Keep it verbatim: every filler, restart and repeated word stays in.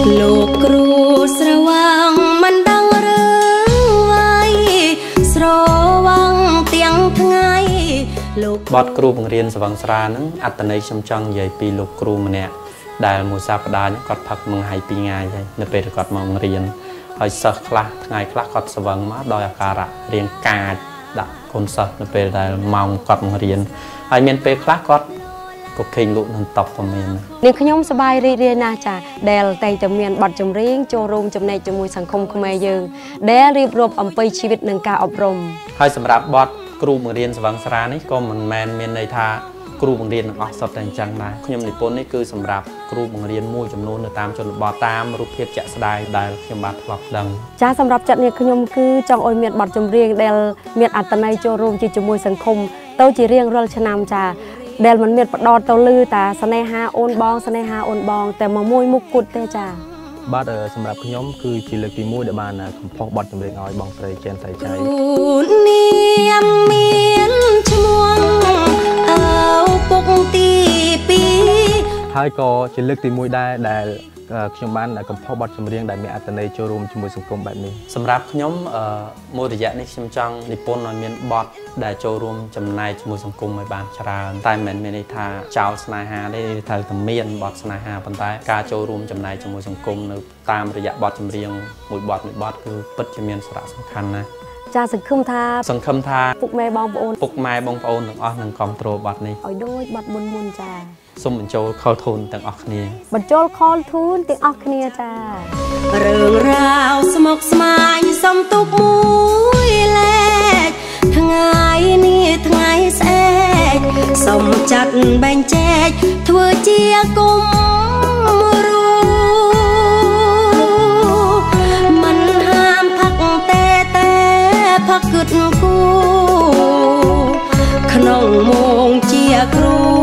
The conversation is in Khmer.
លោកគ្រូស្រវាងមិនដឹងរឿងអ្វីស្រវាងទាំងថ្ងៃលោកបទគ្រូបង្រៀនស្វឹងស្រាហ្នឹងអត្តន័យខ្ញុំចង់និយាយពីលោកគ្រូម្នាក់ដែលមួយសប្តាហ៍គាត់ផឹកមួយថ្ងៃពីរថ្ងៃហើយនៅពេលគាត់មកបង្រៀនហើយសិស្សខ្លះថ្ងៃខ្លះគាត់ស្វឹងមកដោយអាការៈរាងកាចដាក់កូនសិស្សនៅពេលដែលម៉ោងគាត់បង្រៀនហើយមានពេលខ្លះគាត់ក៏ខេងលក់នឹងតបក៏មាននាងខ្ញុំសប្បាយរីករាយណាស់ចាដែលតែងតែមានបទចម្រៀងចូលរួមចំណែកជាមួយសង្គមខ្មែរយើងដែលរៀបរាប់អំពីជីវិតនិងការអប់រំហើយសម្រាប់បទគ្រូបង្រៀនស្វឹងស្រានេះក៏មិនមែនមានន័យថាគ្រូបង្រៀនទាំងអស់សុទ្ធតែអញ្ចឹងដែរខ្ញុំនិពន្ធនេះគឺសម្រាប់គ្រូបង្រៀនមួយចំនួននៅតាមជនបទតាមរូបភាពជាក់ស្ដែងដែលខ្ញុំបានធ្លាប់ដឹងចាសម្រាប់ចិត្តនាងខ្ញុំគឺចង់ឲ្យមានបទចម្រៀងដែលមានអត្ថន័យចូលរួមជាមួយសង្គមទៅជារៀងរាល់ឆ្នាំចាដែលមិនមានបដទៅលឺតាស្នេហាអូនបងស្នេហាអូនបងតែមកមួយមុខគត់ទេចាបាទសម្រាប់ខ្ញុំគឺជាលើកទីមួយដែលបានកំផុសបទចម្រៀងឲ្យបងស្រីចេនសៃចៃនាងមានឈ្មោះអើពុកទីពីរហើយក៏ជាលើកទីមួយដែរដែលខ្ញុំបានកំផុសបទចម្រៀងដែលមានអត្ថន័យចូលរួមជាមួយសង្គមបែបនេះសម្រាប់ខ្ញុំមួយរយៈនេះខ្ញុំចង់និពន្ធឲ្យមានបទដែលចូលរួមចំណែកជាមួយសង្គមឲ្យបានច្រើនតែមិនមែនមានន័យថាចោលស្នេហាទេត្រូវតែមានបទស្នេហាប៉ុន្តែការចូលរួមចំណែកជាមួយសង្គមនៅតាមរយៈបទចម្រៀងមួយបទមួយបទគឺពិតជាមានសារៈសំខាន់ណាស់ចាសង្ឃឹមថាសង្ឃឹមថាពុកម៉ែបងប្អូនពុកម៉ែបងប្អូនទាំងអស់នឹងគ្រប់គ្រងបទនេះឲ្យដូចបទមុនមុនចាសូមបញ្ចូលខលធូនទាំងអស់គ្នាបញ្ចូលខលធូនទាំងអស់គ្នាចារឿងរ៉ាវស្មុគស្មាញសំទុកមួយលេខថ្ងៃនេះថ្ងៃស្អែកសូមចាត់បែងចែកធ្វើជាគុំរូមិនហាមផឹកតែតែផឹកគិតគូក្នុងមងជាគ្រូ